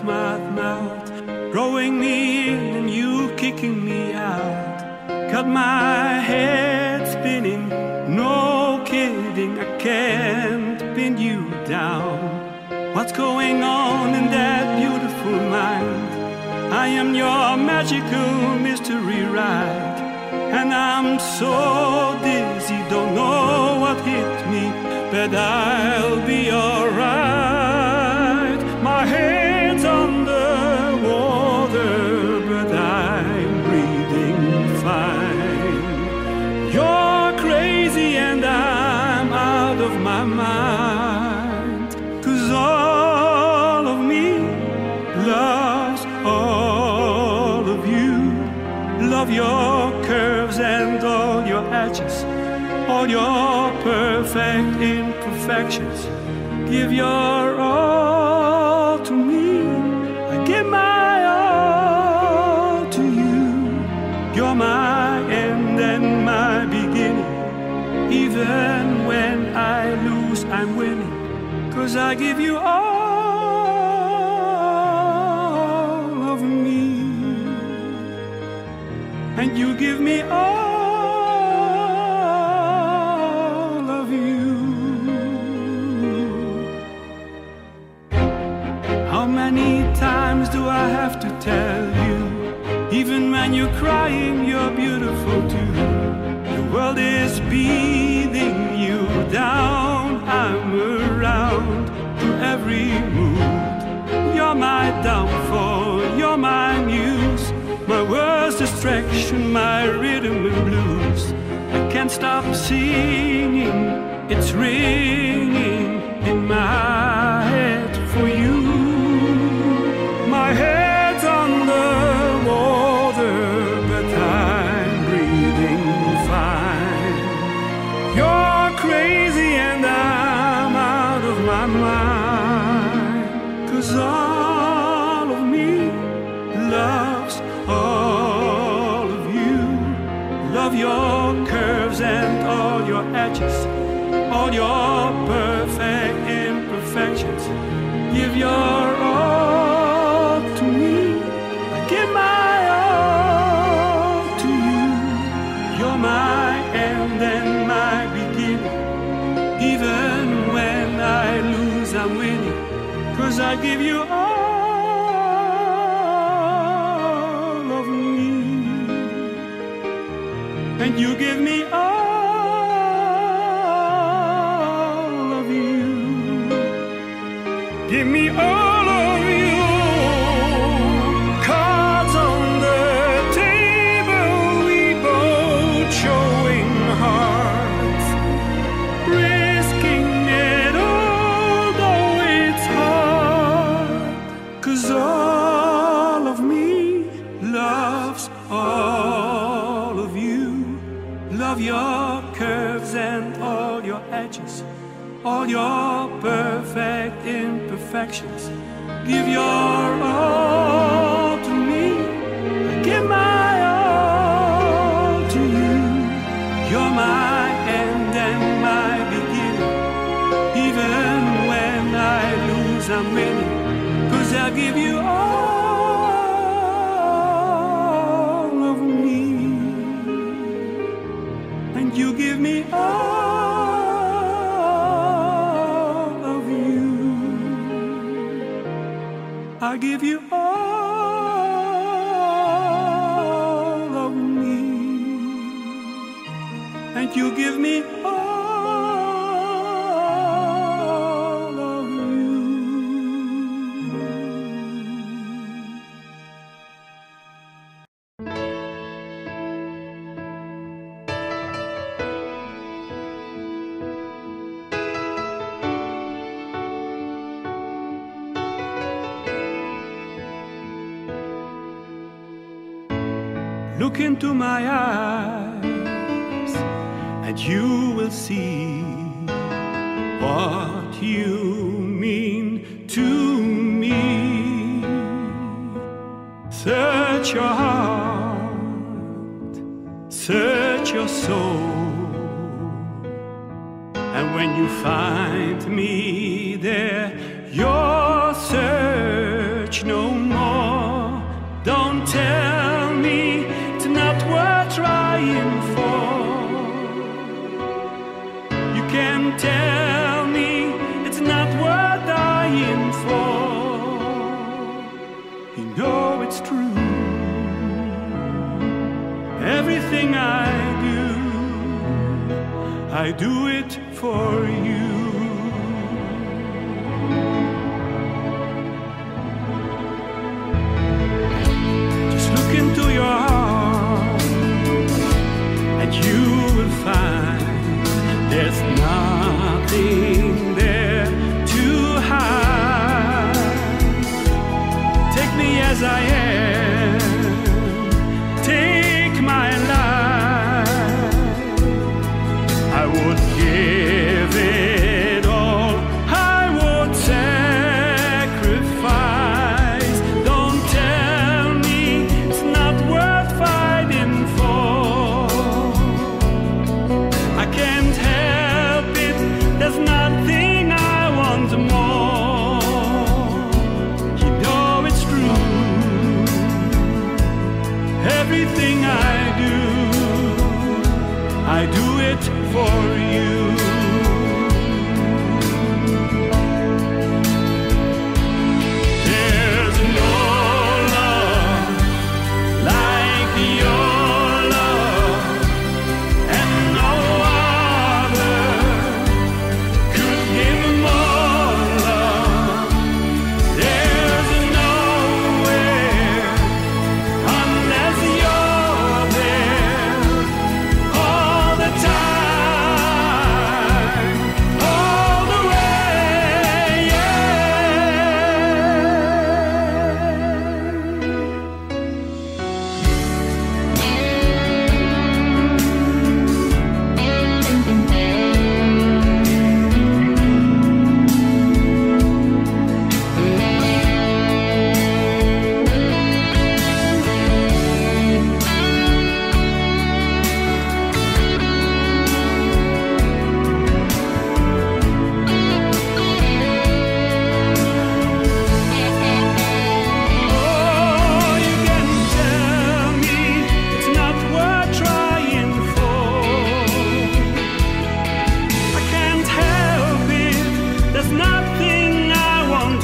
my mouth, growing me in and you kicking me out. Got my head spinning, no kidding, I can't pin you down. What's going on in that beautiful mind? I am your magical mystery ride, and I'm so dizzy, don't know what hit me, but I'll be alright. My head's under water, but I'm breathing fine. You're crazy and I'm out of my mind, 'cause all of me loves all of you. Love your curves and all your edges, all your perfect imperfections. Give your all to me, I give my all to you. You're my end and my beginning. Even when I lose, I'm winning, 'cause I give you all of me, and you give me all of you. How many times do I have to tell you? Even when you're crying, you're beautiful too. The world is beating you down. I'm around through every mood. You're my downfall, you're my muse, my worst distraction, my rhythm and blues. I can't stop singing, it's ringing in my head for you. My head's under water, but I'm breathing fine. You're crazy and I'm out of my mind, 'cause all of me loves all of you. Love your curves and all your edges, all your perfect imperfections. Give your all to me, I give my all to you. You're my end and my beginning. Even when I lose, I'm winning, 'cause I give you all of me, and you give me all of you. Give me all of you. Cards on the table, we both showing hearts, risking it all, though it's hard, 'cause all of me loves all of you. Love your curves and all your edges, all your perfect imperfections. Give your all to me, I give my all to you. You're my end and my beginning. Even when I lose, I'm winning, 'cause I give you all of me, and you give me all of you. I give you all of me, and you give me all of you. Look into my eyes, and you will see what you mean to me. Search your heart, search your soul, and when you find me there, your search no Everything I do it for you. Just look into your heart and you will find there's nothing there to hide. Take me as I am, take my life. I would give it all, I would sacrifice. Don't tell me it's not worth fighting for. I can't help it, there's nothing I want more. You know it's true, everything I do it for you. There's no love like your love, and no other could give more love. There's nowhere unless you're there all the time, all the way, oh, you can tell me it's not worth trying for. I can't help it, there's nothing I want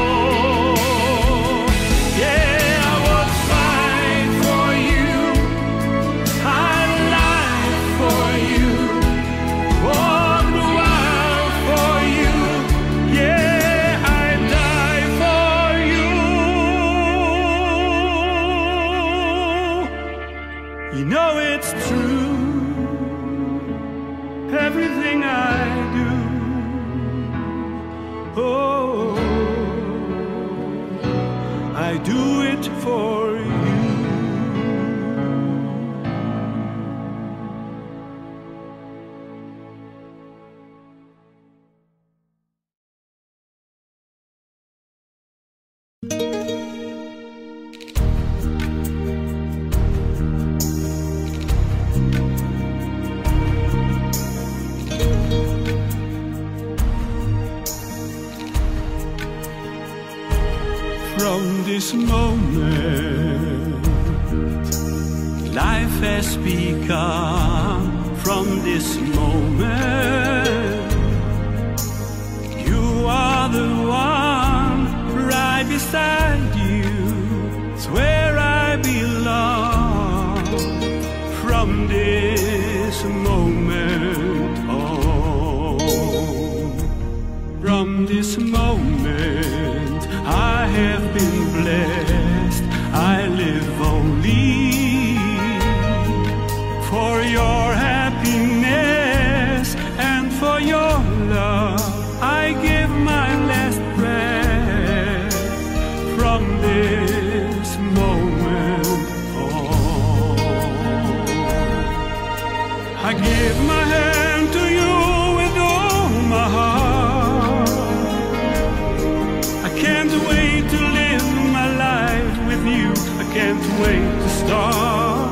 more. Yeah, I would fight for you, I'd lie for you, walk the world for you. Yeah, I'd die for you. You know it's true, everything I do. Oh, I do it for you. From this moment, life has begun. From this moment, you are the one right beside you. It's where I belong. From this moment on, from this moment, I have been blessed. I live only for your happiness and for your love. I give my last breath. From this moment on, I give my hand to you with all my heart. I can't wait to live my life with you. I can't wait to start.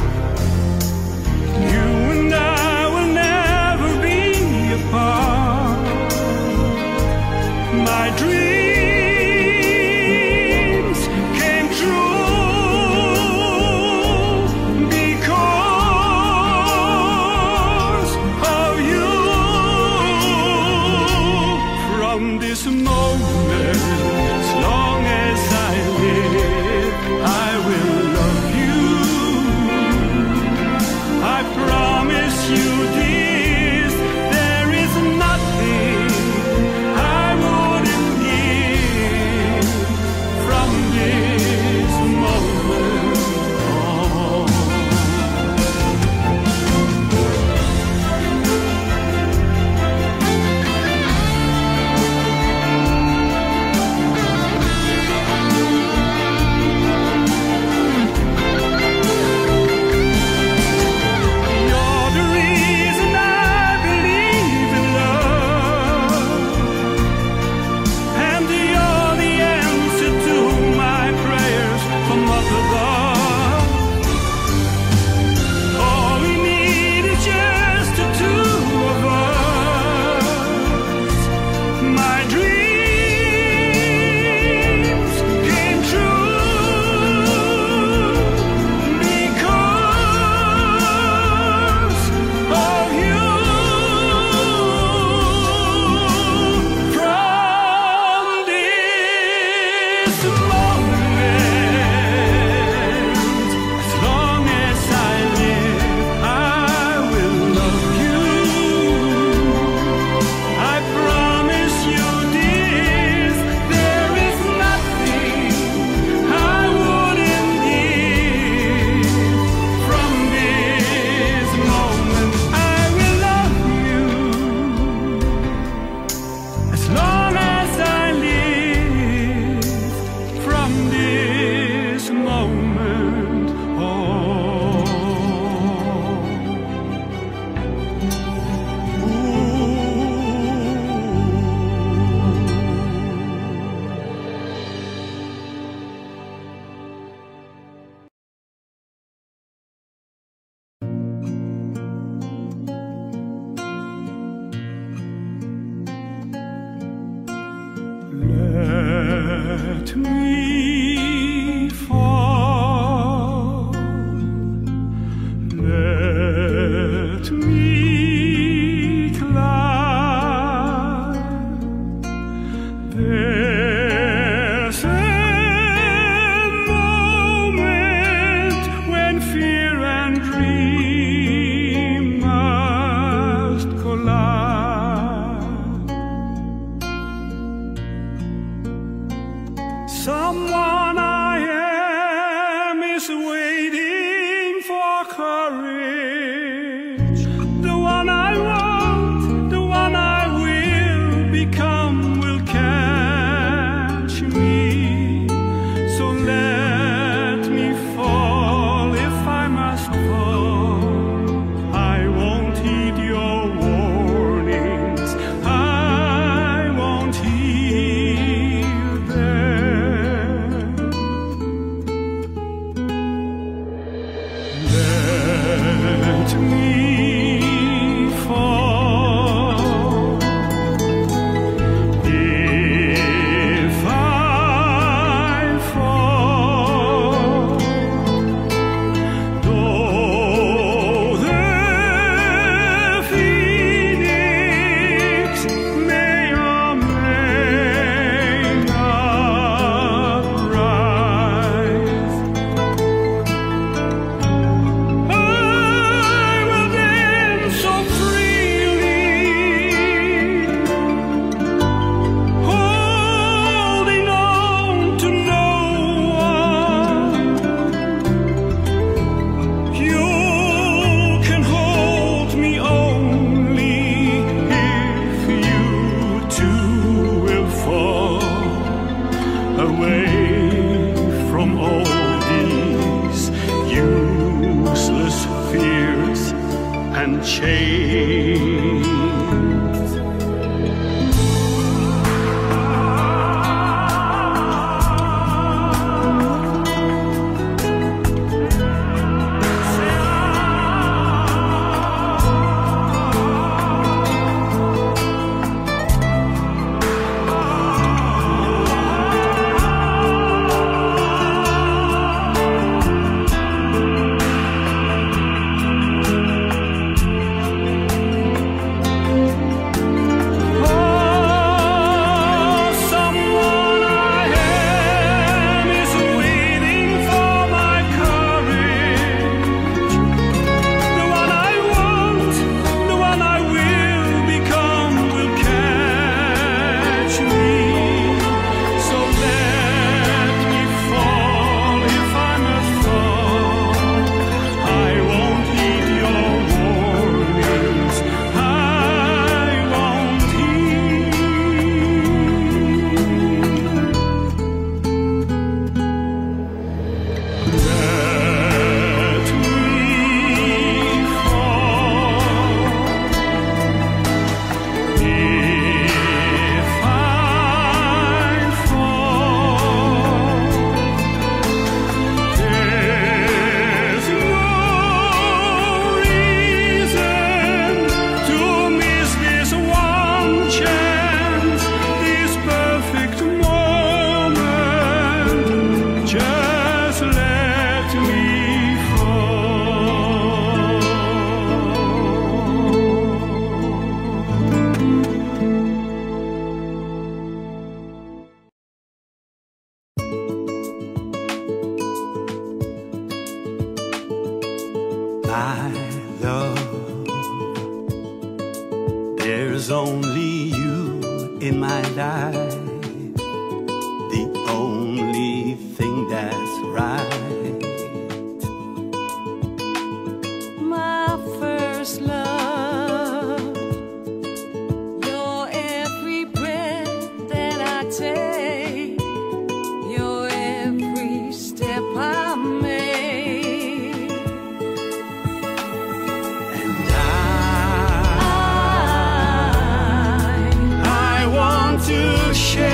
You and I will never be apart. My dreams came true because of you. From this moment, as long as I live, I will love you. Let me fall. Let me climb. There's a moment when fear and dream must collide. Someone I am is waiting for courage. The one I want, the one I will become will catch me. So let me fall if I must fall. I won't heed your warnings. I won't heed them. Let me fall. If I fall, though the phoenix may or may not rise, I will dance so freely, holding on to no one. You can hold me only if you too will fall away from all these useless fears and chains. Someone I am is waiting for my courage. The one I want, the one I will become will catch me. So let me fall if I must fall. I won't heed your warnings. I won't heed. Let me fall. If I fall, there's no reason to miss this one chance, this perfect moment. Just let me fall. My love, there's only you in my life, the only thing that's right. My first love, your every breath that I take, your every step I make. And I want to share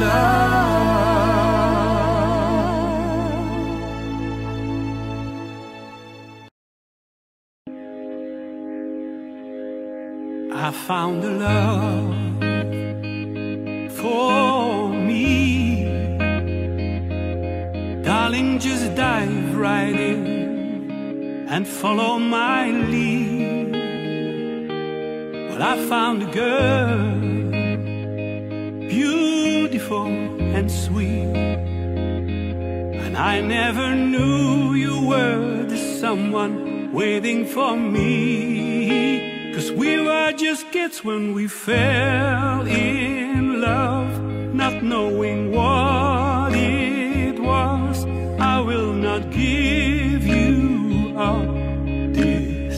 I found a love for me. Darling, just dive right in and follow my lead. Well, I found a girl, beautiful and sweet, and I never knew you were the someone waiting for me. 'Cause we were just kids when we fell in love, not knowing what it was. I will not give you up this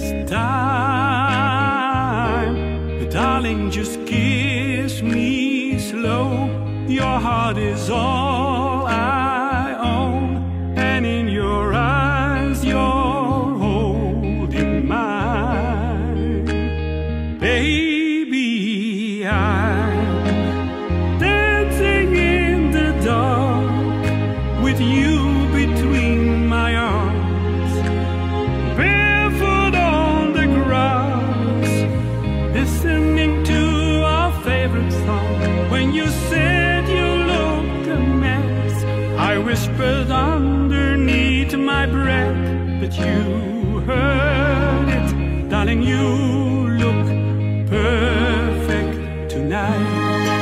time, but darling, just kiss me slow. Your heart is all I own, and in your eyes you're holding mine. Baby, I'm dancing in the dark with you between my arms, barefoot on the grass, listening to our favorite song. When you said you looked a mess, I whispered underneath my breath, but you heard it. Darling, you look perfect tonight.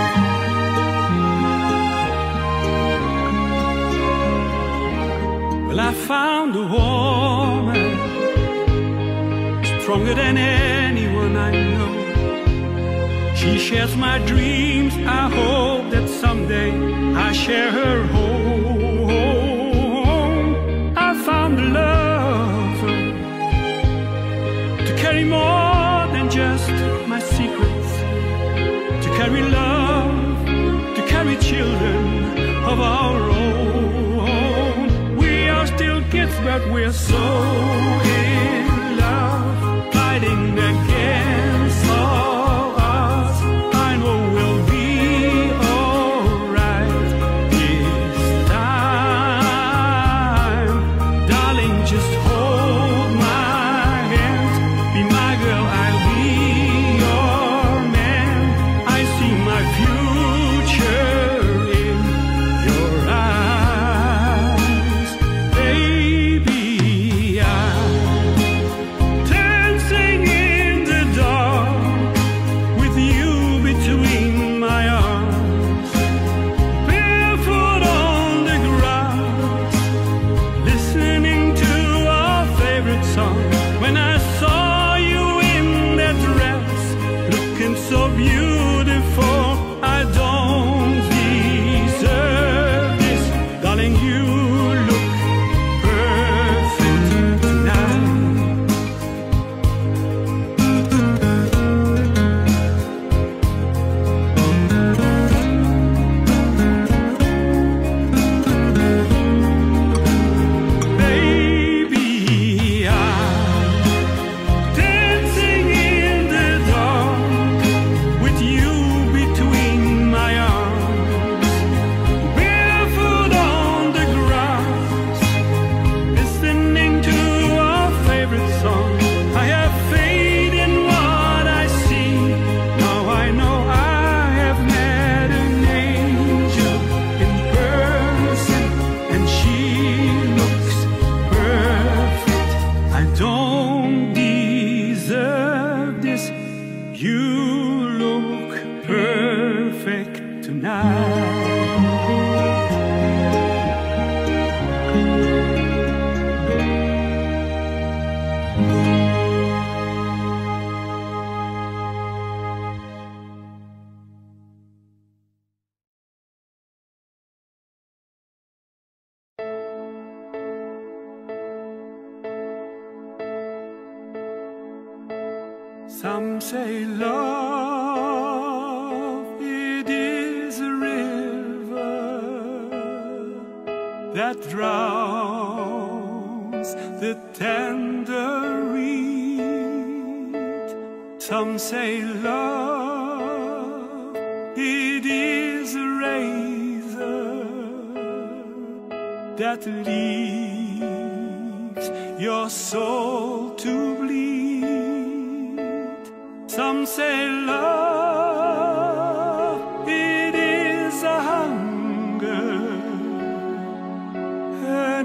Well, I found a woman stronger than anyone I know. She shares my dreams. I hope that someday I share her home. I found a lover to carry more than just my secrets, to carry love, to carry children of our own. We are still kids, but we're so in love, fighting against all odds. I know we'll be alright this time. Darling, just hold my hand, be my girl, I'll be your man. I see my future in your eyes. Baby, I'm dancing in the dark with you between my arms, barefoot on the grass, listening to our favorite song. When I saw you in that dress, looking so beautiful, I don't deserve this. Darling, you look perfect tonight. Baby, I'm dancing in the dark with you between my arms, barefoot on the grass, listening to our favorite song. I have faith in what I see. Now I know I have met an angel in person, and she looks perfect. I don't deserve this. You look perfect tonight. Some say love, it is a river that drowns the tender reed. Some say love, it is a rain that leaves your soul to bleed. Some say love, it is a hunger, an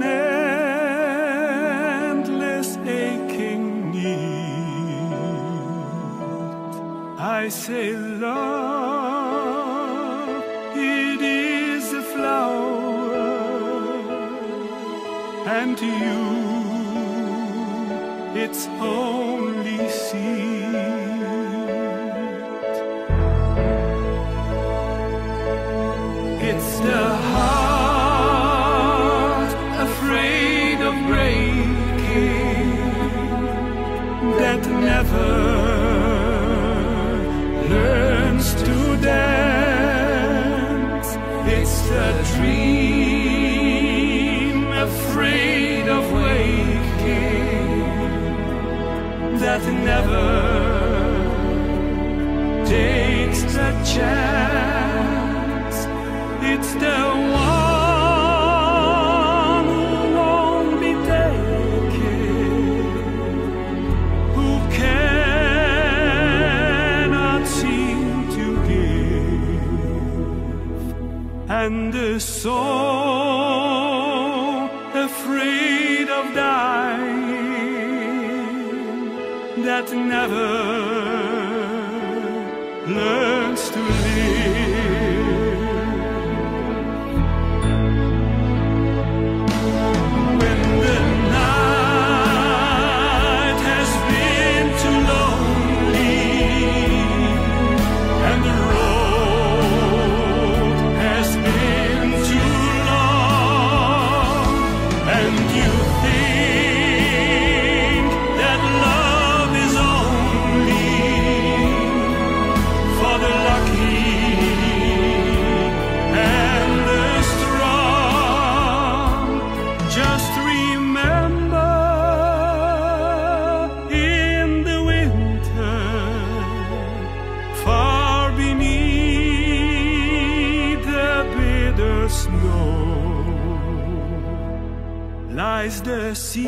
endless aching need. I say love, it is a flower, and to you it's only seed. It's the heart afraid of breaking that never learns to dance. It's the dream afraid of waking that never takes the chance. It's the one who won't be taken, who cannot seem to give, and the soul afraid of dying that never learns to live. When the night has been too lonely and the road has been too long, and you think that love is only for the lucky and the strong, just remember, in the winter, far beneath the bitter snow, lies the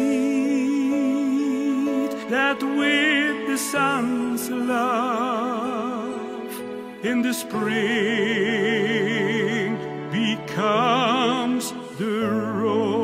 seed that with the sun's love in the spring becomes the rose.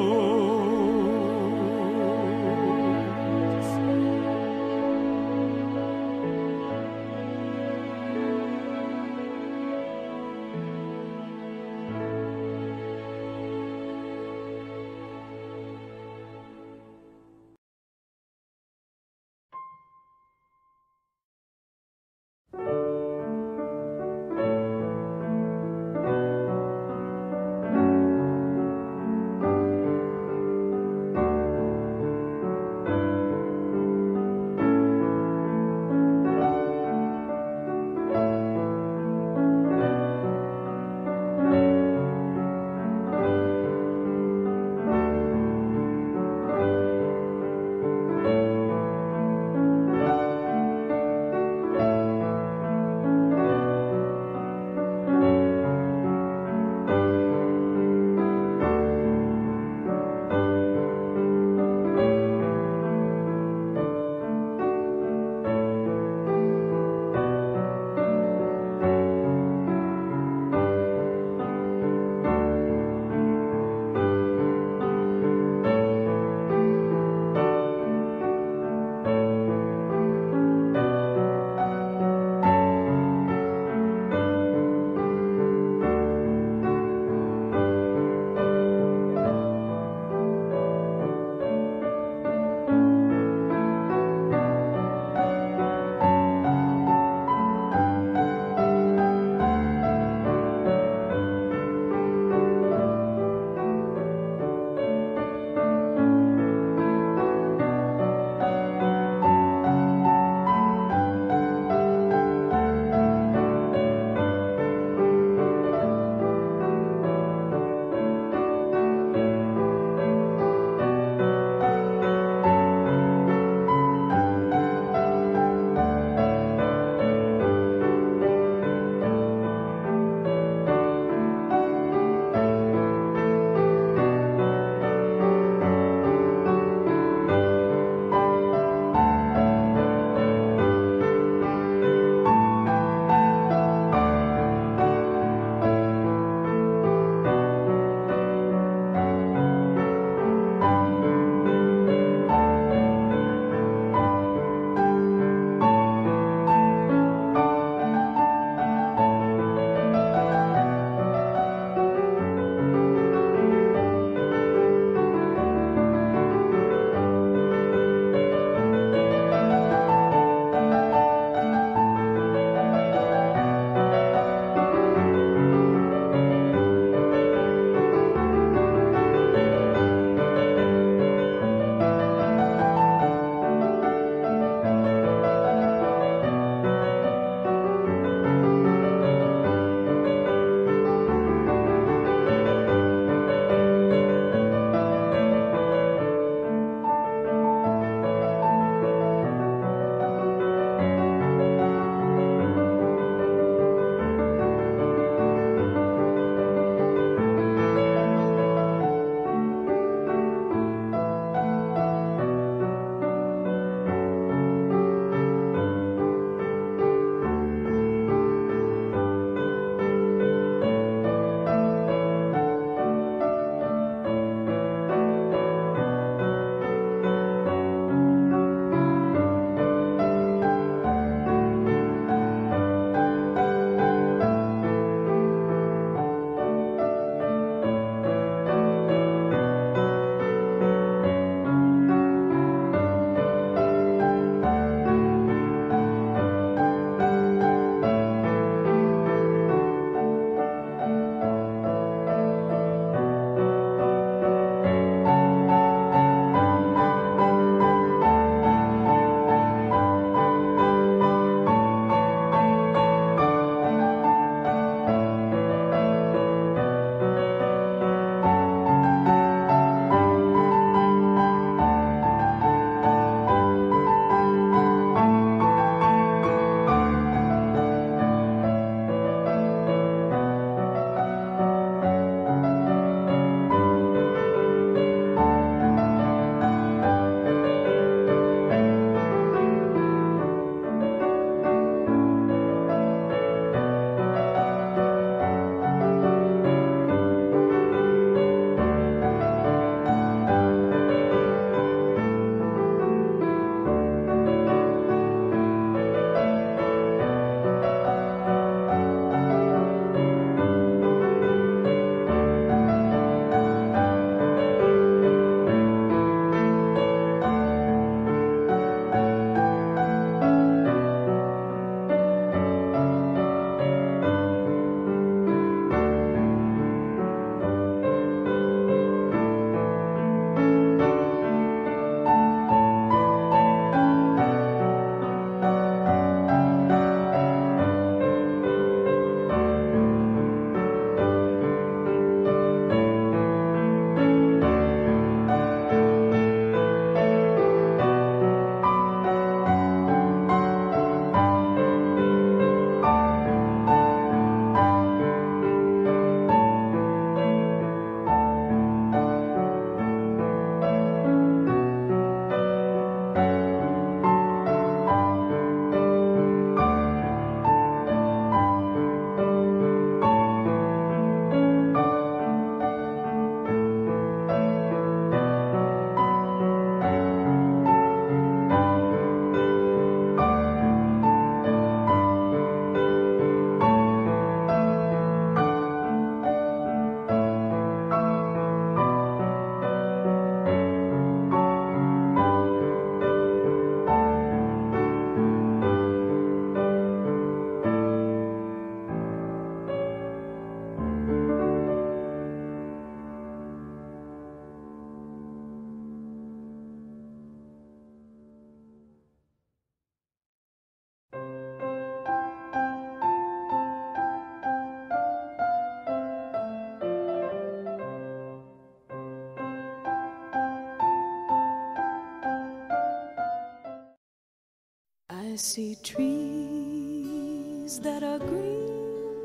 I see trees that are green,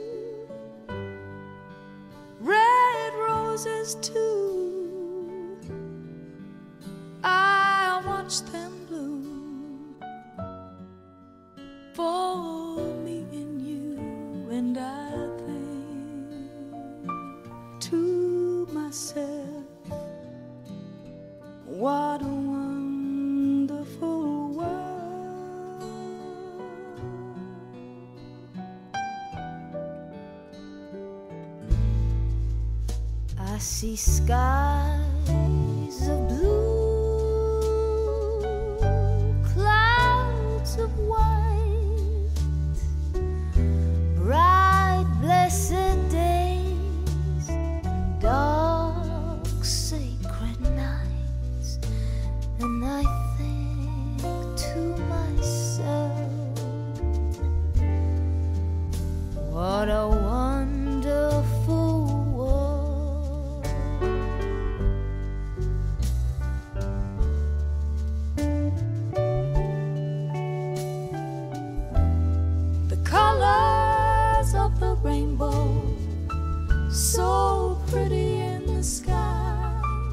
red roses too. I watch them bloom for me and you, and I think to myself, what a wonderful world. I see skies of blue, clouds of white, bright blessed days, dark sacred nights, and I think to myself, what a wonderful world. The colors of the rainbow, so pretty in the sky,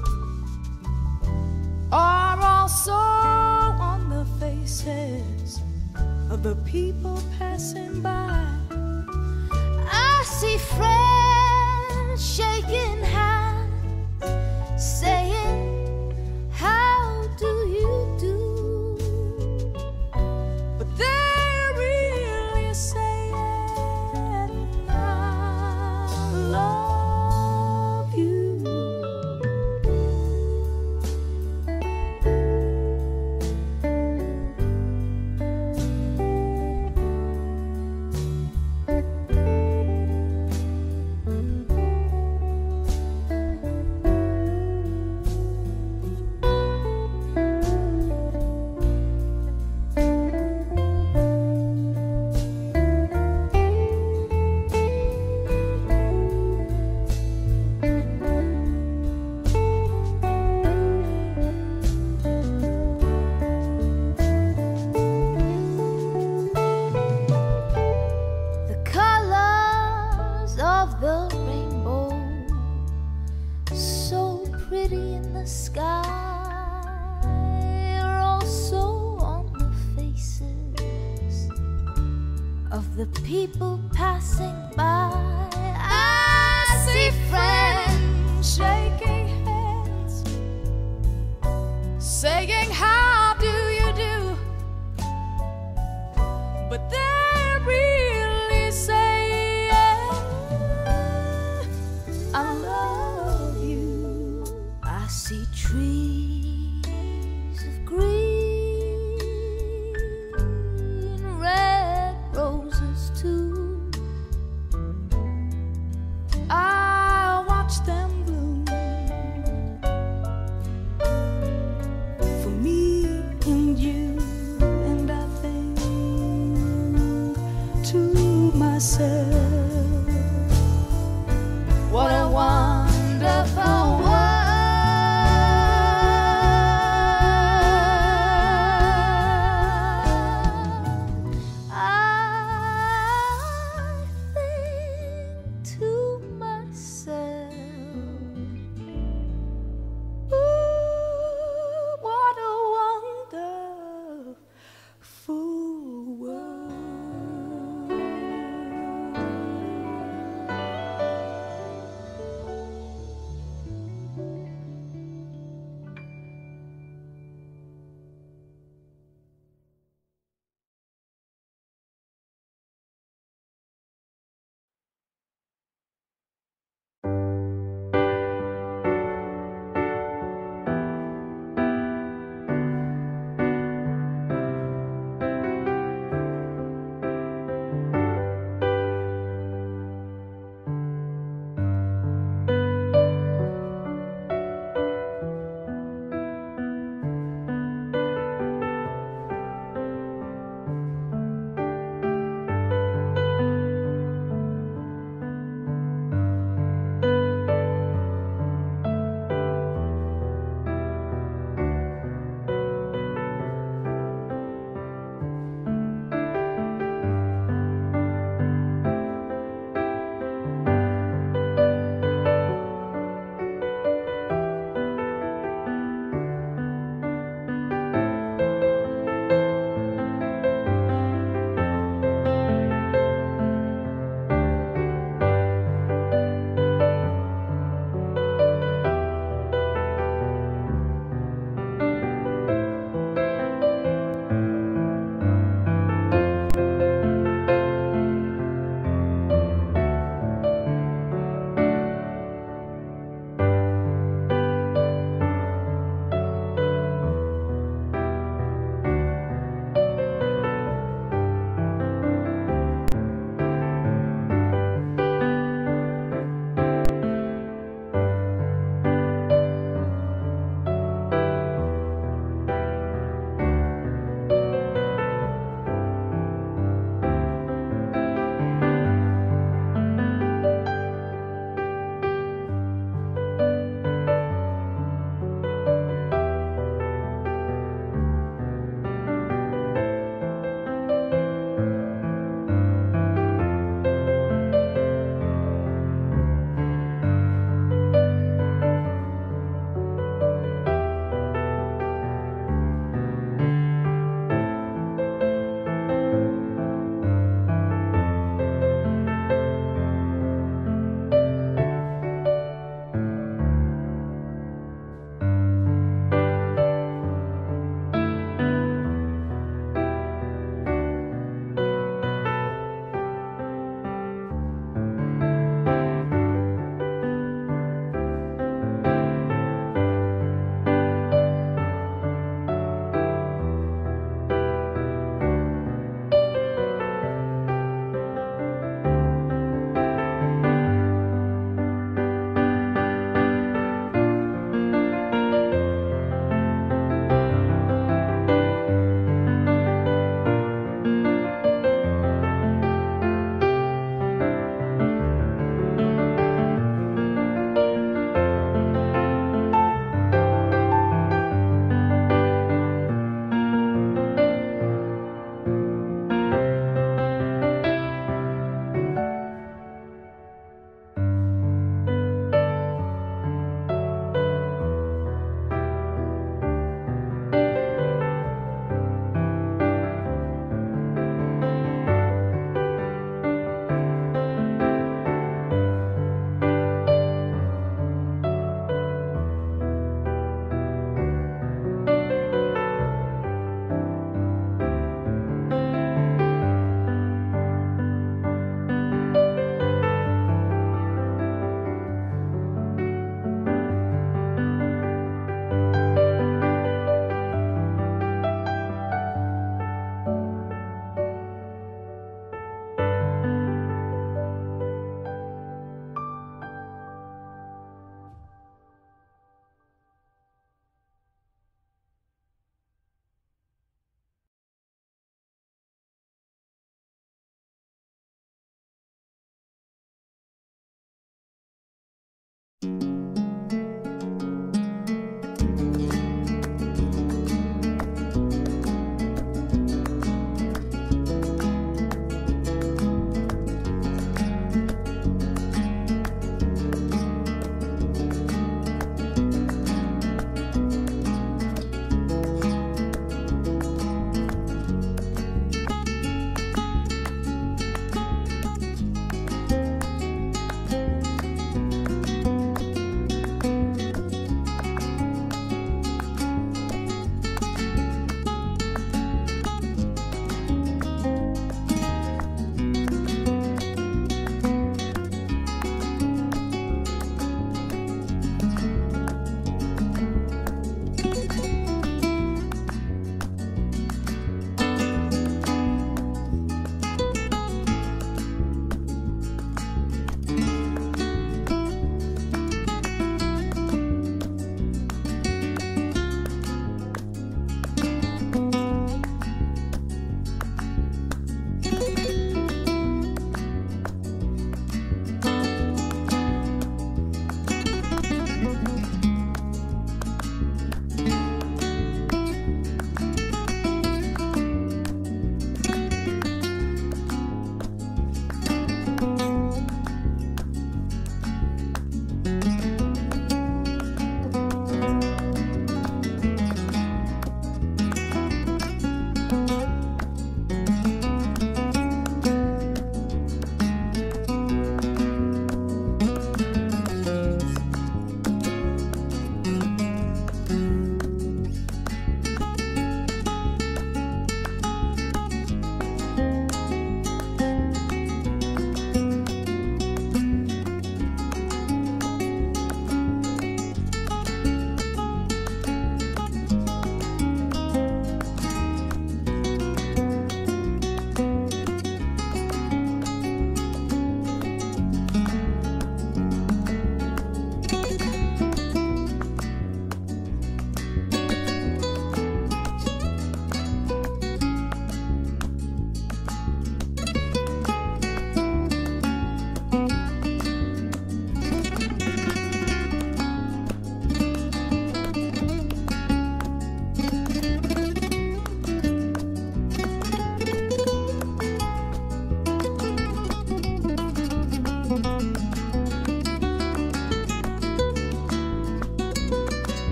are also on the faces of the people passing by. I see friends shaking hands, saying, how do you do? But they're really saying, I love you. The colors of the rainbow, so pretty in the sky, are also on the faces of the people passing by. I see friends shaking hands, saying, how do you do? But they're really saying, I love you. I see trees of green, red roses too.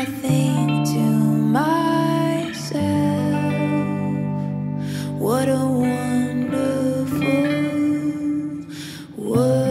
think to myself, what a wonderful world.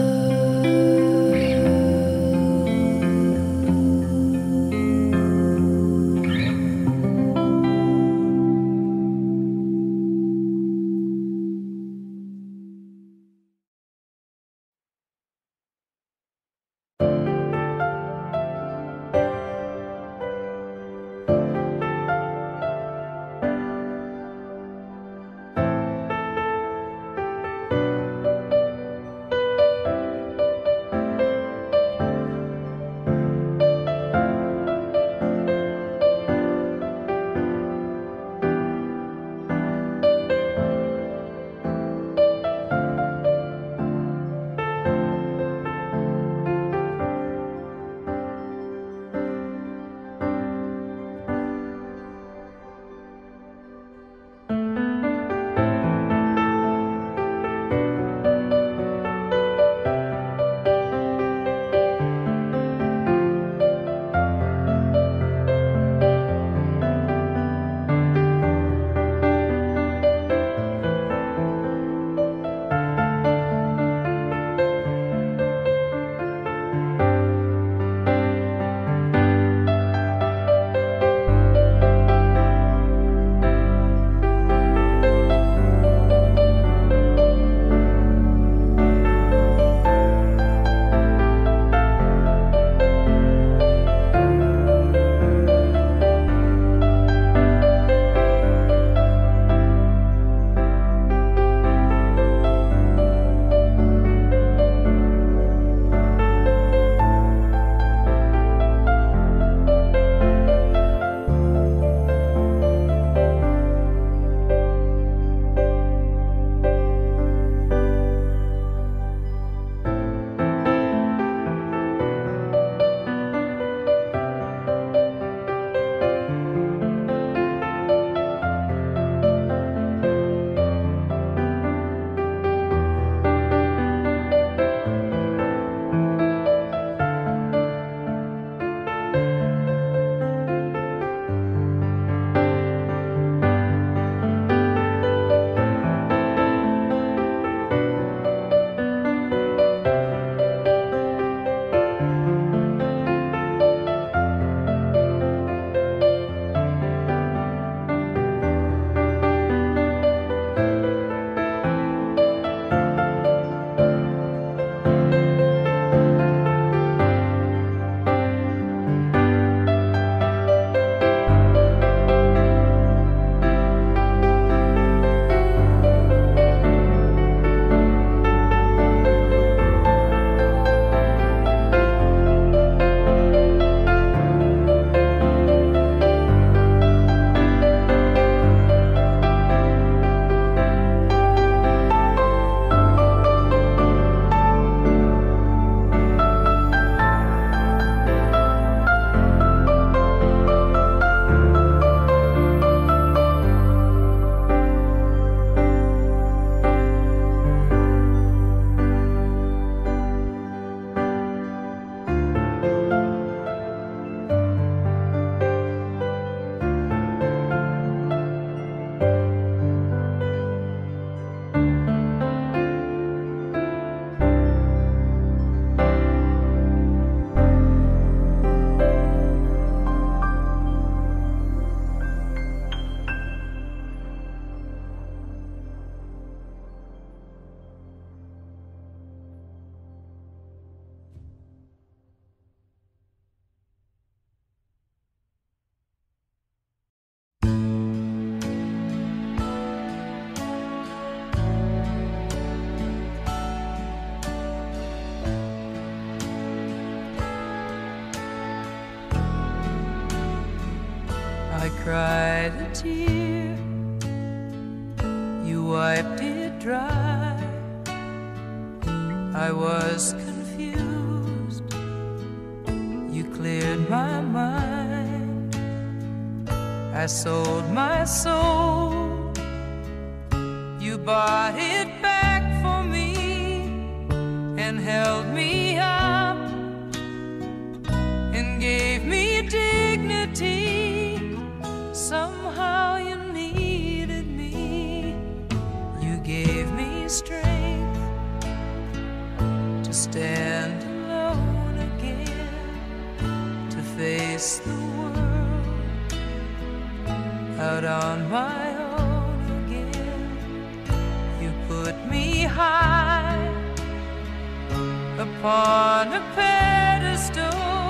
I cried a tear, you wiped it dry. I was confused, you cleared my mind. I sold my soul, you bought it back for me and held me up and gave me dignity out on my own again. You put me high upon a pedestal,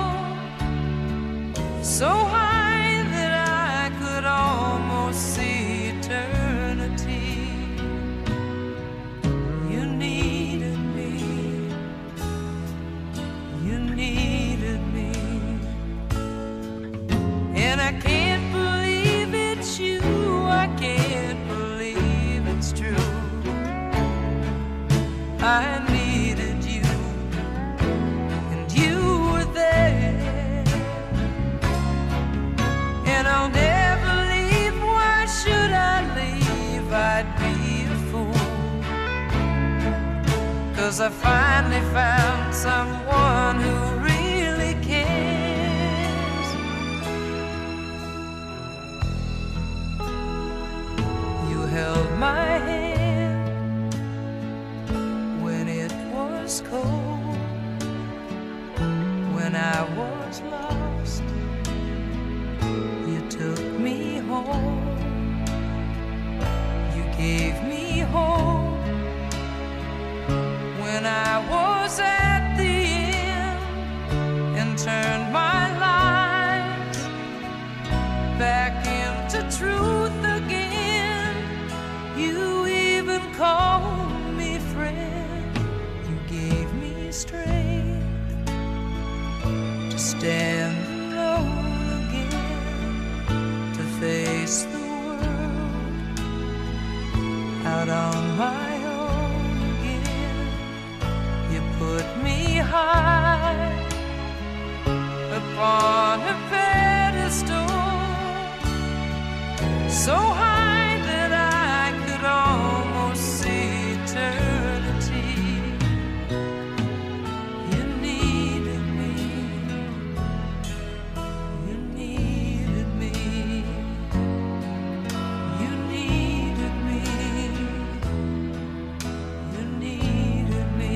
so high that I could almost see eternity. You needed me, you needed me, and I can't believe it's you, I can't believe it's true. I needed you, and you were there, and I'll never leave. Why should I leave? I'd be a fool, 'cause I finally found someone who really cares. You held my hand when it was cold, when I was lost. You took me home, you gave me hope when I was at the end, and turned my life back into truth again. You even called me friend, you gave me strength to stand alone again, to face the world out on my own again. You put me high upon a pedestal, so high that I could almost see eternity. You needed me, you needed me, you needed me, you needed me.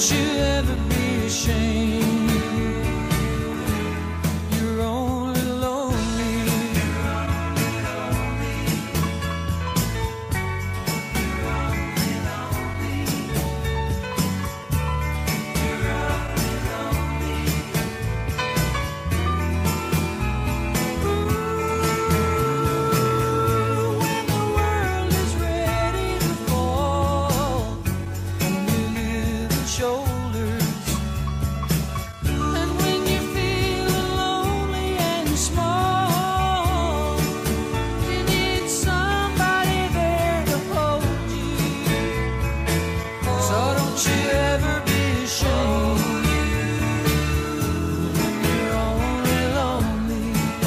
don't you ever be ashamed. You're only lonely. You're only lonely. You're only lonely. You're only lonely. Ooh, when the world is ready to fall on your little shoulders, and when you feel lonely and small, you need somebody there to hold you. So don't you ever be ashamed. You're only lonely.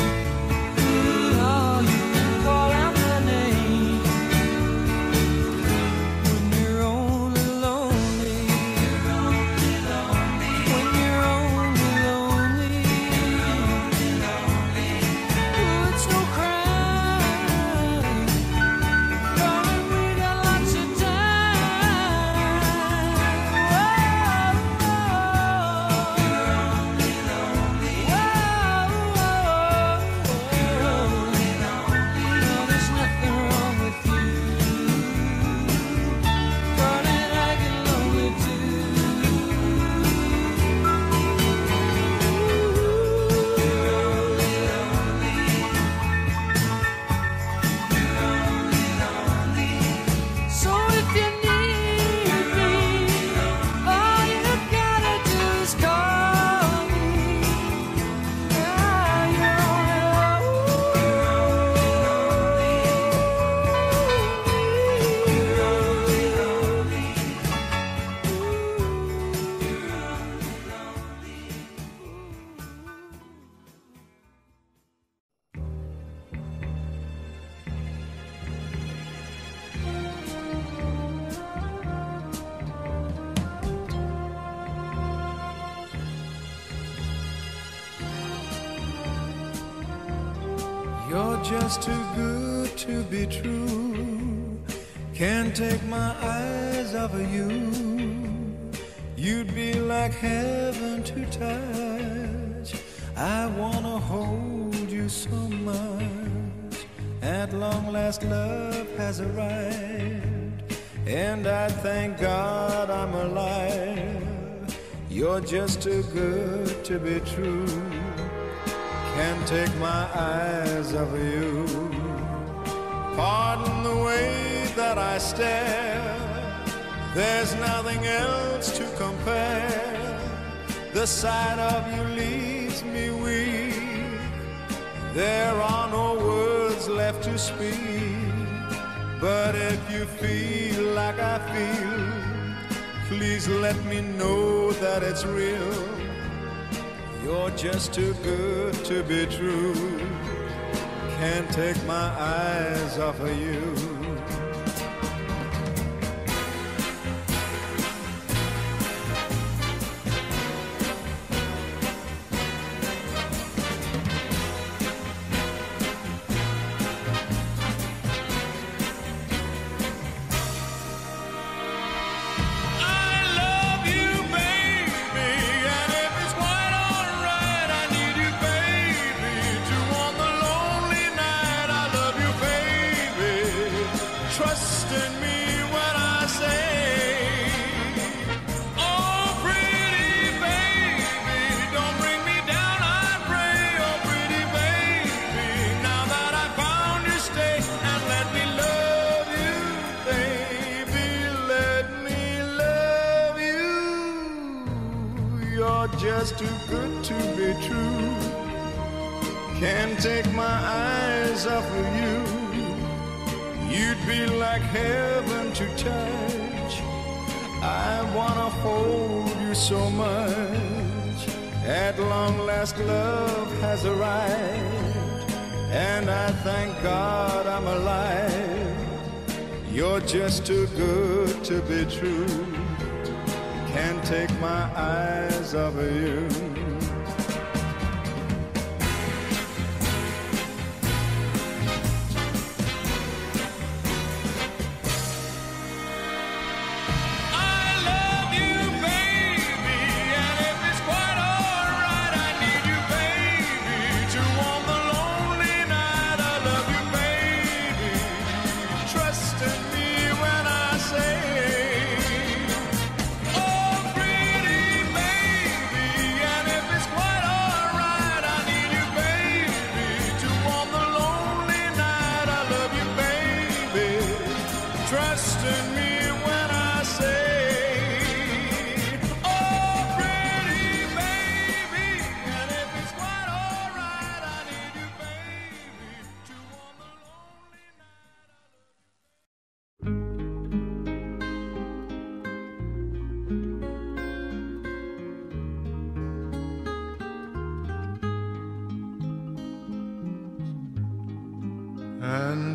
Oh, you can call out my name when you're only lonely. You're only lonely. When you're only lonely. Ooh, it's no crime. Darling, we got lots of time. You're only lonely. You're only lonely. No, there's nothing wrong with you. Darling, I get lonely too. You're only lonely. You're only lonely. So if you need me, all you gotta do is call me. Yeah, you're only lonely. You're only lonely. You're just too good to be true. Can't take my eyes off of you. You'd be like heaven to touch. I wanna hold you so much. At long last, love has arrived, and I thank God I'm alive. You're just too good to be true. Can't take my eyes off of you. Pardon the way that I stare. There's nothing else to compare. The sight of you leaves me weak. There are no words left to speak. But if you feel like I feel, please let me know that it's real. You're just too good to be true. Can't take my eyes off of you. Trust in me when I say, oh pretty baby, don't bring me down, I pray. Oh pretty baby, now that I found you, stay and let me love you, baby, let me love you. You're just too good to be true. Can't take my eyes off of you. You'd be like heaven to touch. I wanna hold you so much. At long last, love has arrived, and I thank God I'm alive. You're just too good to be true. Can't take my eyes off of you. I love you, baby.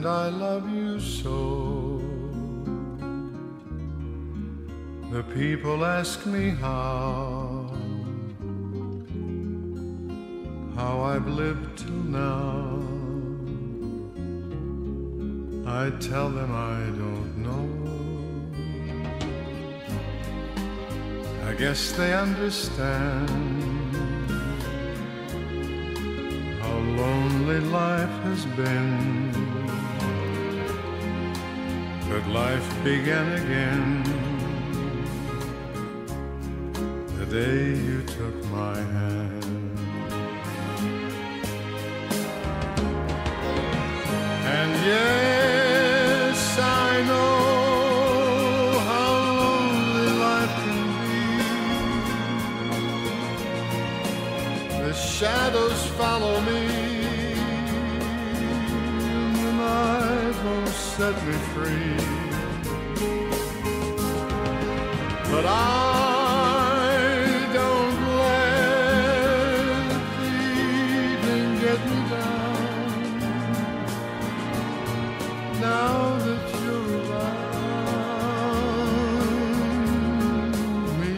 and I love you so. The people ask me how I've lived till now. I tell them I don't know. I guess they understand how lonely life has been. But life began again the day you took my hand. And yes, I know how lonely life can be. The shadows follow me, and the night won't set me free. But I don't let the evening get me down. Now that you're around me,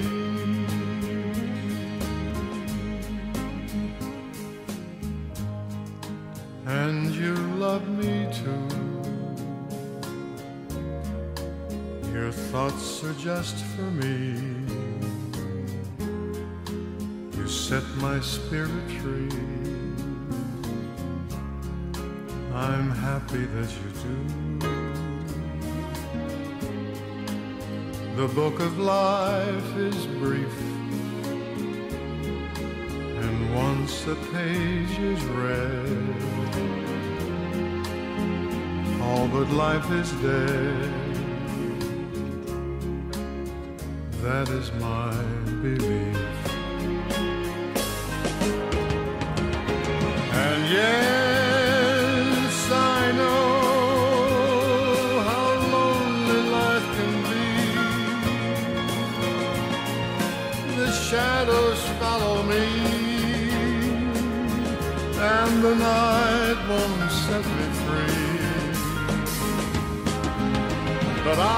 and you love me too. Your thoughts are just for me. You set my spirit free. I'm happy that you do. The book of life is brief, and once a page is read, all but life is dead. That is my belief. And yes, I know how lonely life can be. The shadows follow me, and the night won't set me free. But I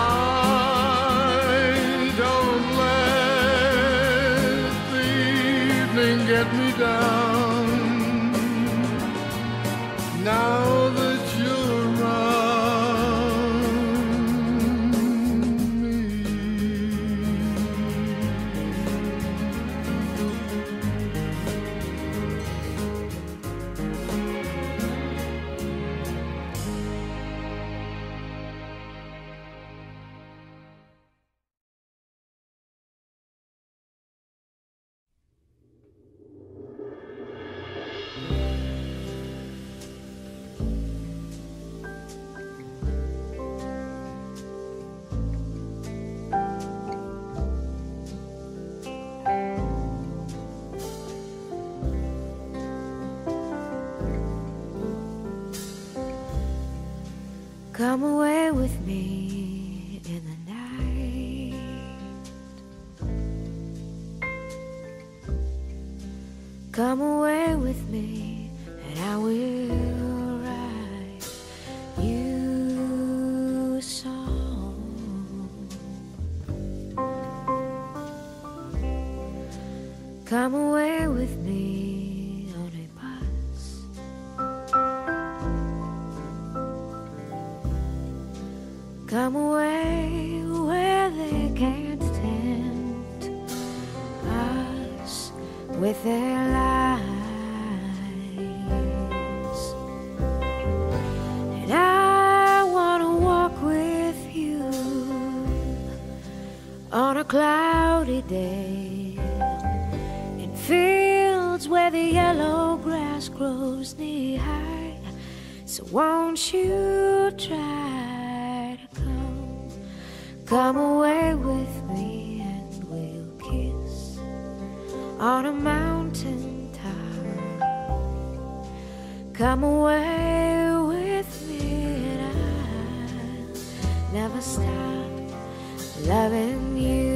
don't let the evening get me down. Now that you're around me. Come away with me in the night. Come away with me, and I will write you a song. Come away with me on a bus. Come away where they can't tempt us with their lies. And I want to walk with you on a cloudy day in fields where the yellow grass grows knee high. So won't you try? Come away with me and we'll kiss on a mountain top. Come away with me and I'll never stop loving you.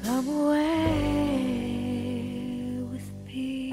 come away with me.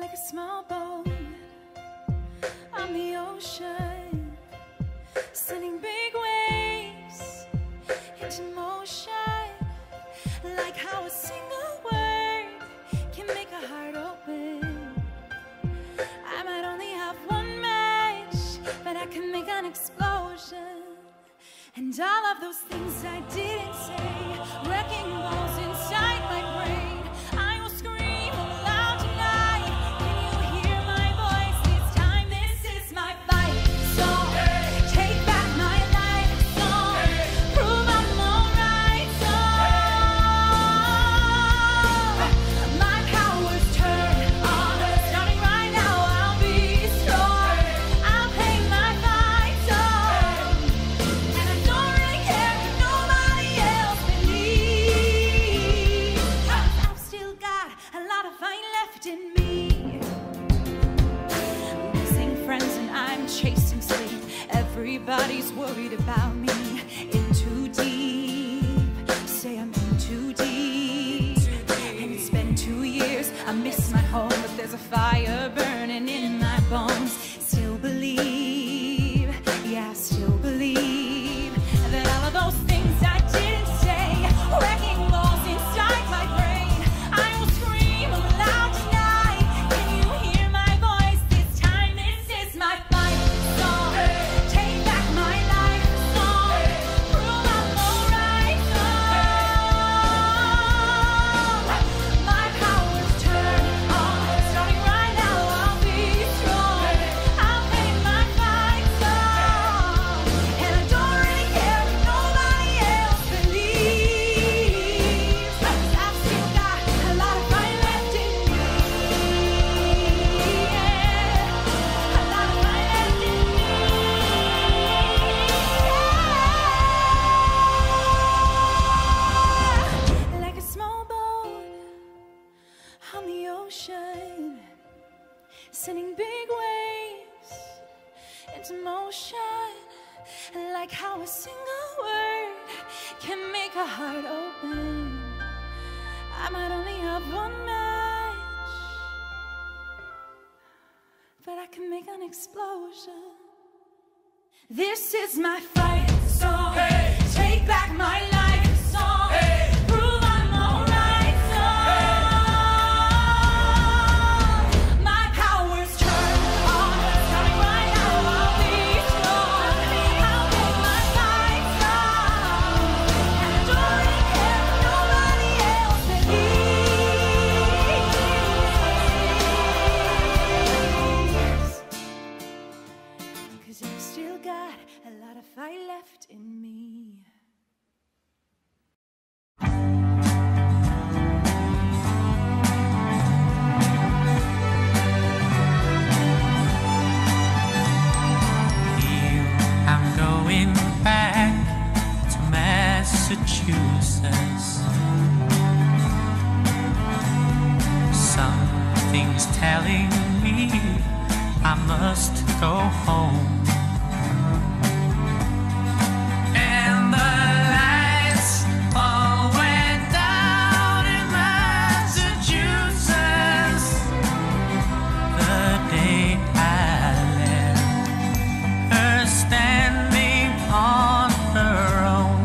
like a small boat on the ocean, sending big waves into motion, like how a single word can make a heart open. I might only have one match, but I can make an explosion. And all of those things I didn't say, wrecking balls inside my brain. I will scream aloud tonight. Can you hear my voice this time? This is my fight song. Take back my life song. Prove I'm alright song. My powers turn on. Starting right now, I'll be strong. I'll play my fight song. And I don't really care if nobody else believes. 'Cause I've still got a lot of fight left in me. Missing friends and I'm chasing sleep. Everybody's worried about me. In too deep. Say I'm in too deep. And it's been 2 years. I miss my home, but there's a fire burning in my bones. Still believe, yeah, I still believe that all of those things I didn't say, wrecking balls inside my brain. I will scream aloud tonight. Can you hear my voice this time? This is my fight song. Take back my life song. Prove I'm alright song. My powers turn on. Starting right now, I'll be strong. I'll play my fight song. And I don't really care if nobody else believes. 'Cause I've still got a lot of fight left in me. Yeah. A lot of fight left in me. Yeah. Like a small boat on the ocean, sending big waves into motion, like how a single word can make a heart open. I might only have one match, but I can make an explosion. This is my fight song. Take back my life song. Prove I'm alright song. My powers turn on. Starting right now, I'll be strong. I'll make my fight song. And I don't really care if nobody else believes. 'Cause I've still got a lot of fight left in me. Feel I'm going back to Massachusetts. Something's telling me I must go home. And the lights all went down in Massachusetts the day I left her standing on her own,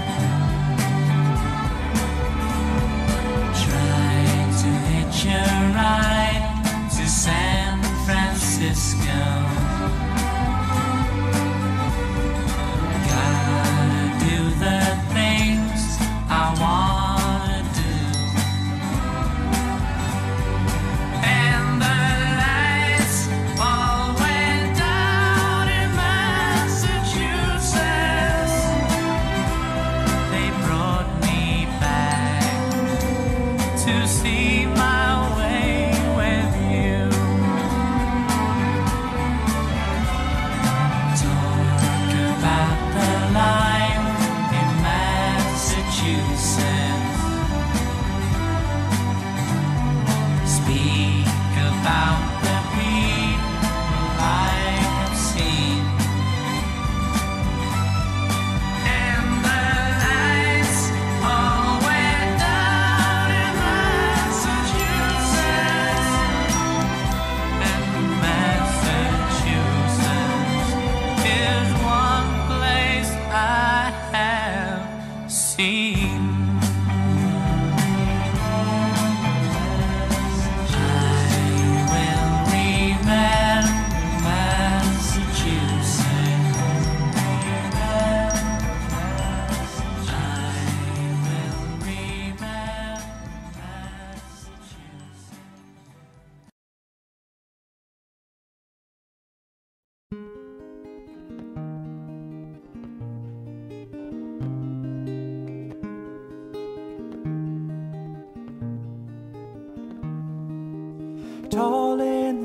trying to hitch a ride to San Francisco. Gotta do the things I wanna do. And the lights all went down in Massachusetts. They brought me back to see my way with you.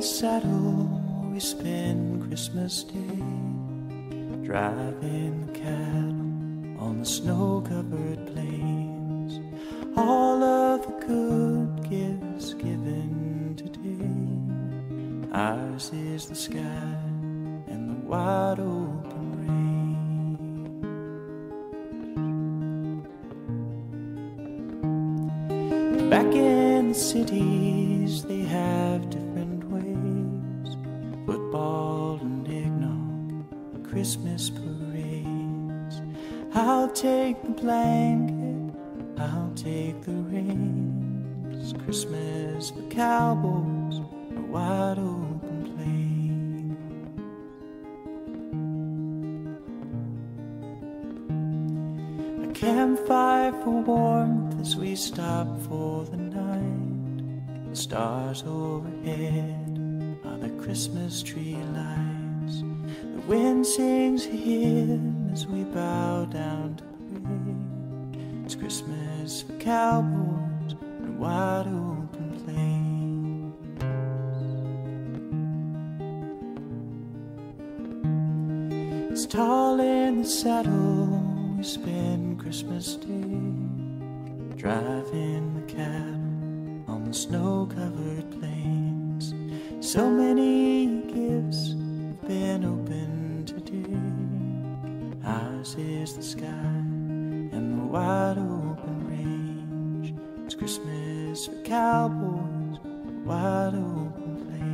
saddle, we spend Christmas Day, driving the cattle on the snow-covered plains. All of the good gifts given today, ours is the sky and the wide open range. Back in the cities, they have different ways, football and eggnog, Christmas parades. I'll take the blanket, I'll take the reins, Christmas for cowboys, a wide open plain. A campfire for warmth as we stop for the night. The stars overhead are the Christmas tree lights. The wind sings a hymn as we bow down to pray. It's Christmas for cowboys and wide open plains. It's tall in the saddle, we spend Christmas Day, driving the cattle on the snow-covered plains. So many gifts have been opened today, ours is the sky and the wide open range. It's Christmas for cowboys, wide open plain.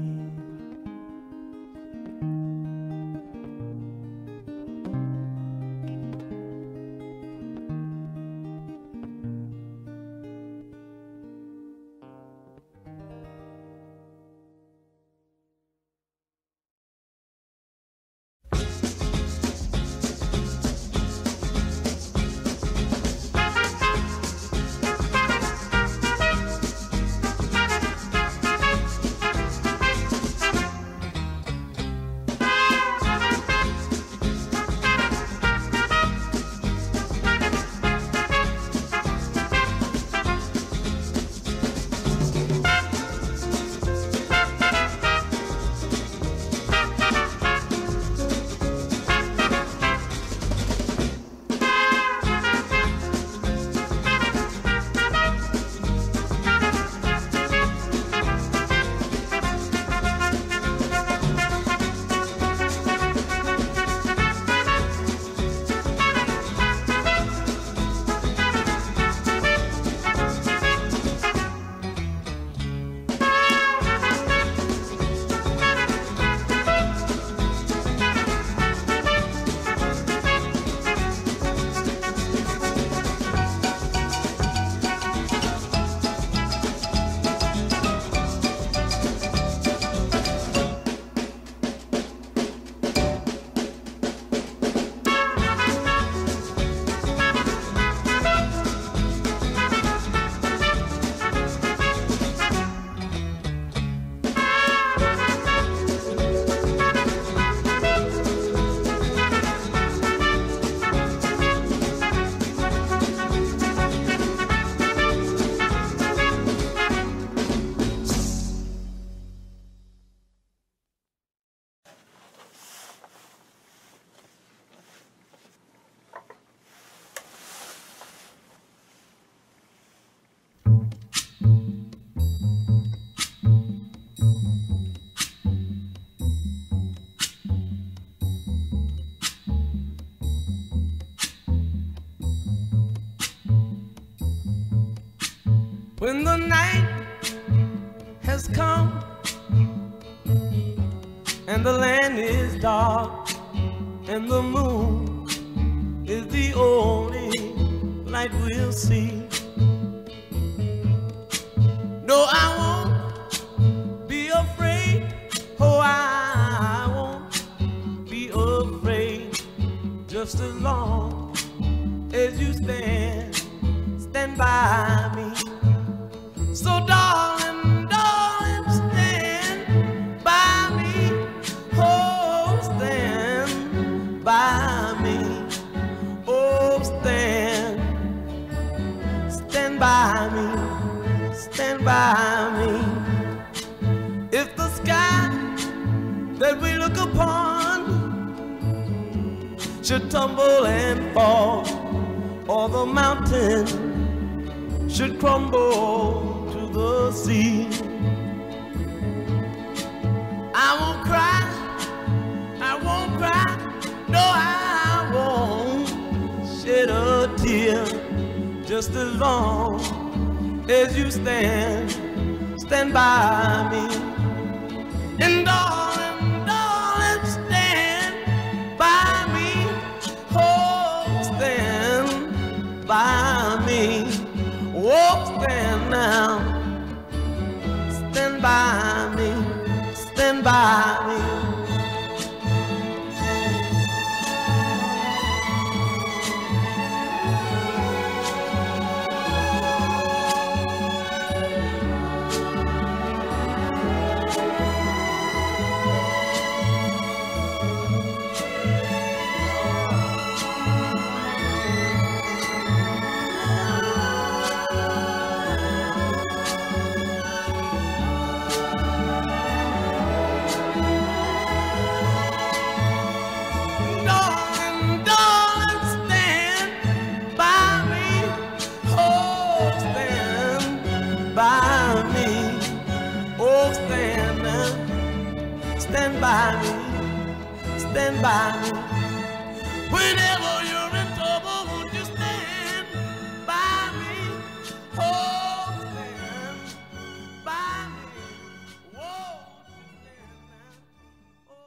When the night has come and the land is dark and the moon is the only light we'll see. No, I won't be afraid. Oh, I won't be afraid. Just as long as you stand by me. So darling, darling, stand by me. Oh, stand by me. Oh, stand by me. Stand by me. If the sky that we look upon should tumble and fall, or the mountain should crumble to the sea, I won't cry, I won't cry, no, I won't shed a tear, just as long as you stand by me. And darling, darling, stand by me. Oh, stand by me. Oh, stand now. Stand by me. Stand by me. Stand by me, stand by me. Whenever you're in trouble, won't you stand by me? Oh, stand by me. Whoa, stand now. Oh,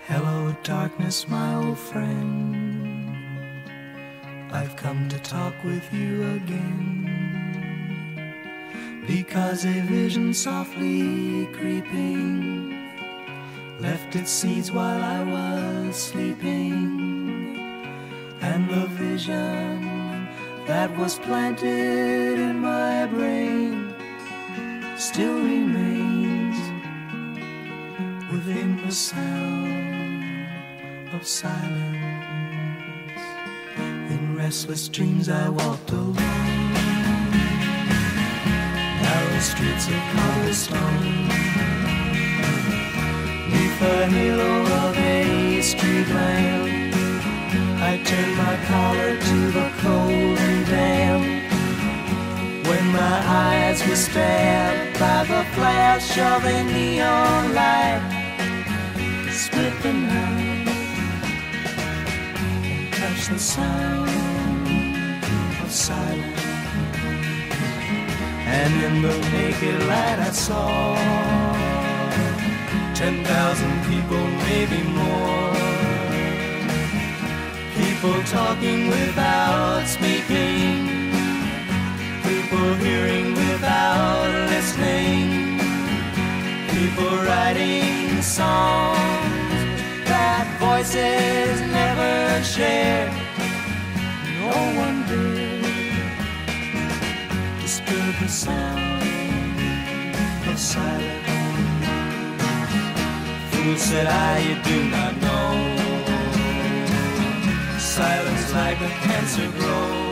Hello, darkness, my old friend. I've come to talk with you again, because a vision softly creeping left its seeds while I was sleeping, and the vision that was planted in my brain still remains within the sound of silence. In restless dreams I walked alone, narrow streets of cobblestone, neath the halo of a street lamp. I turned my collar to the cold and damp, when my eyes were stabbed by the flash of a neon light. Split the night and touch the sound of silence. And in the naked light I saw 10,000 people, maybe more. People talking without speaking, people hearing without listening, people writing songs that voices never share. No one did disturb the sound of silence. Fool, said I, you do not know, silence like a cancer grows.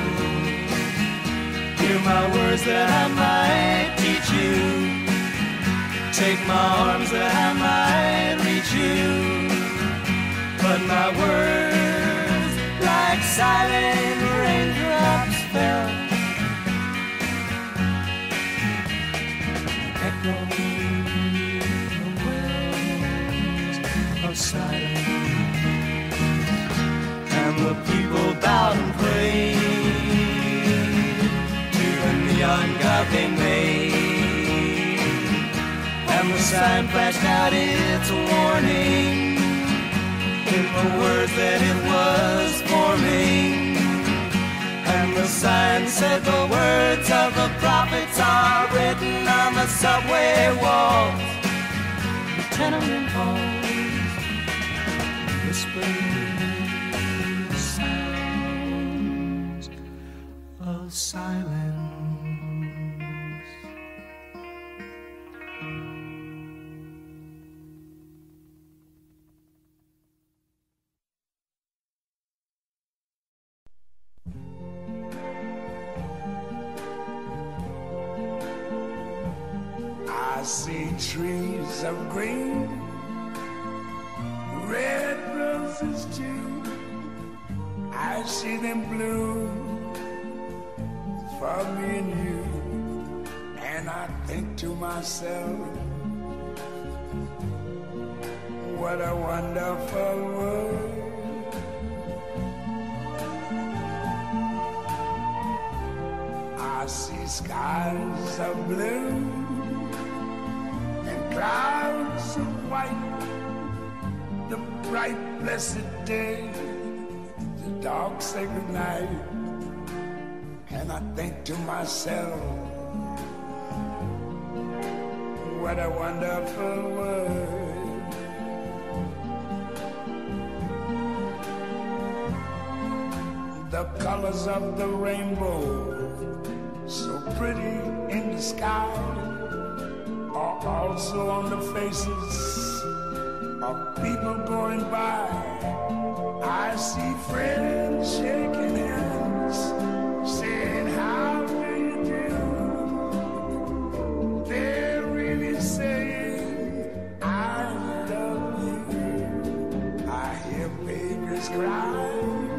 Hear my words that I might teach you, take my arms that I might reach you, but my words like silent raindrops fell, echoing the wells of silence. And the people bowed and prayed to the neon god they made, and the sign flashed out its warning in the words that it was forming. And the sign said the words of the prophets are written on the subway walls, the tenement halls, whispering of silence. I see trees of green, red roses too. I see them bloom for me and you, and I think to myself, what a wonderful world. I see skies of blue and clouds of white, the bright blessed day, the dark sacred night. And I think to myself, what a wonderful world. The colors of the rainbow, so pretty in the sky, are also on the faces of people going by. I see friends shaking hands, saying, how do you do? They're really saying, I love you. I hear babies cry,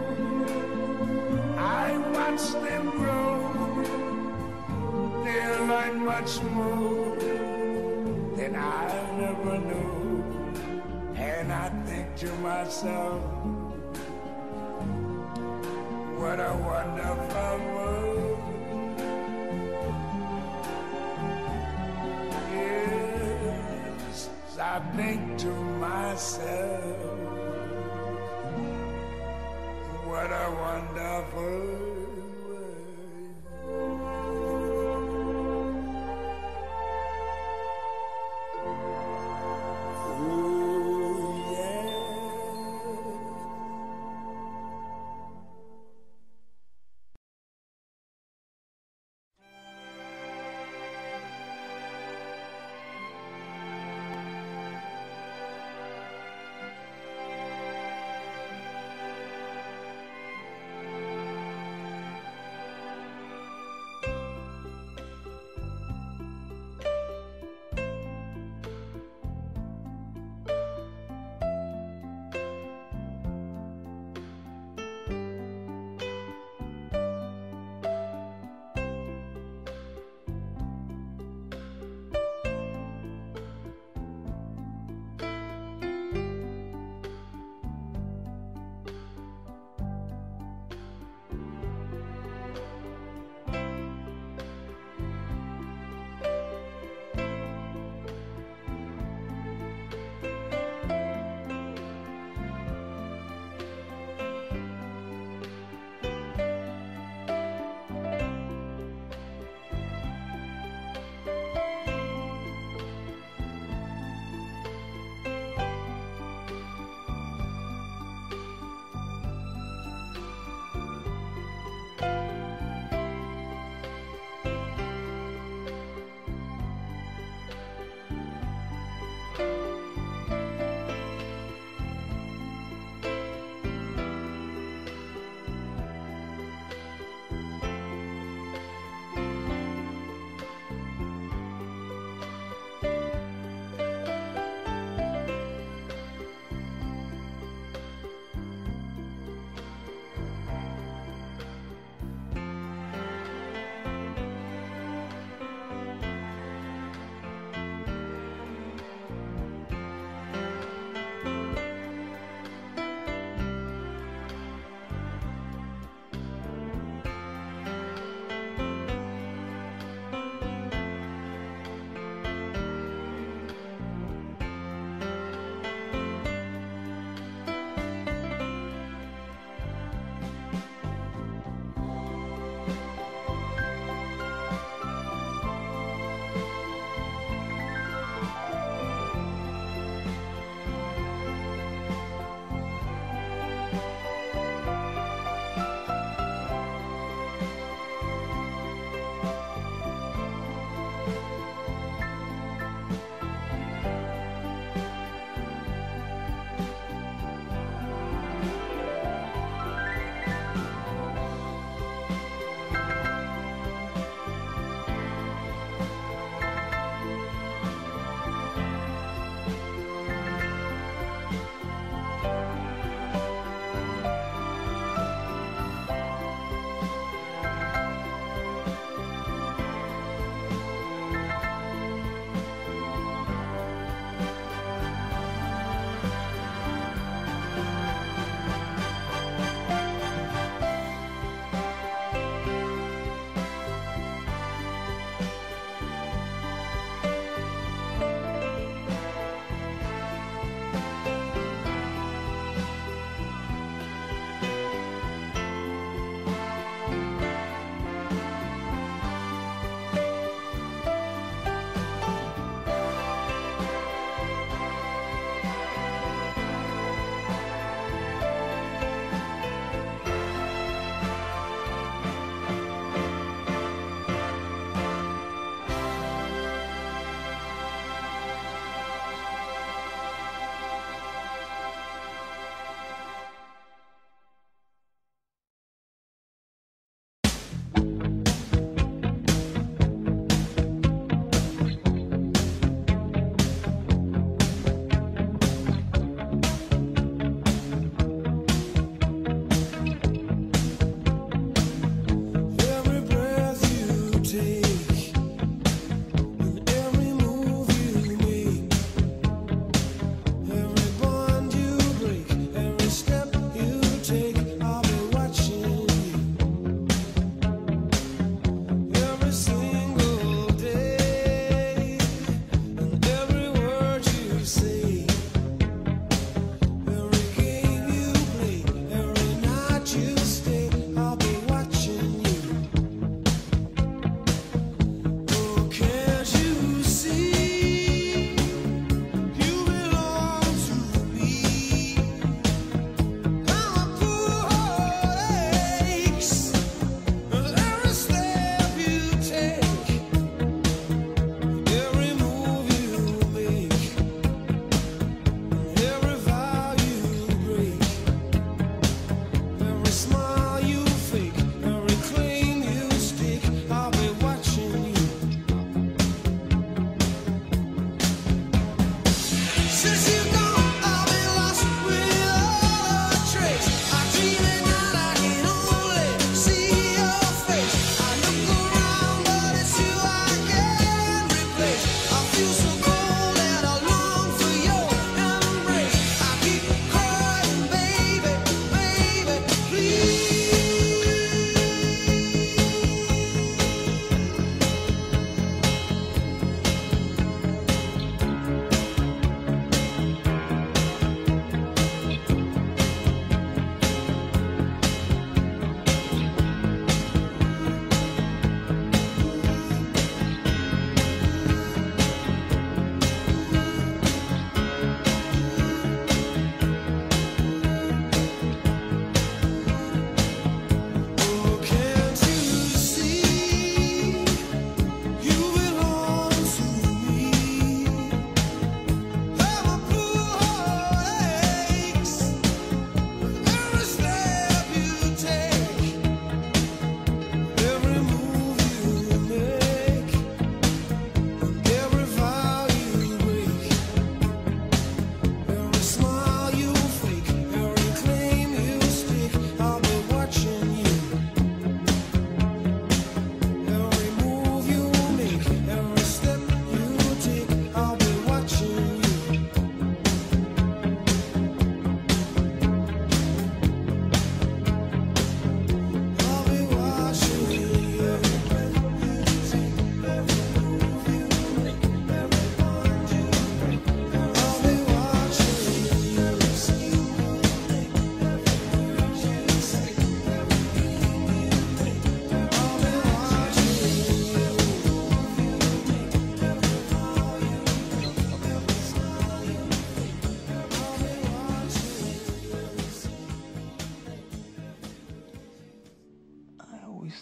I watch them grow. They'll learn much more than I never knew. And I think to myself, what a wonderful world. Yes, I think to myself, what a wonderful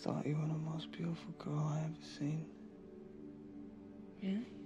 thought you were the most beautiful girl I ever seen. Really?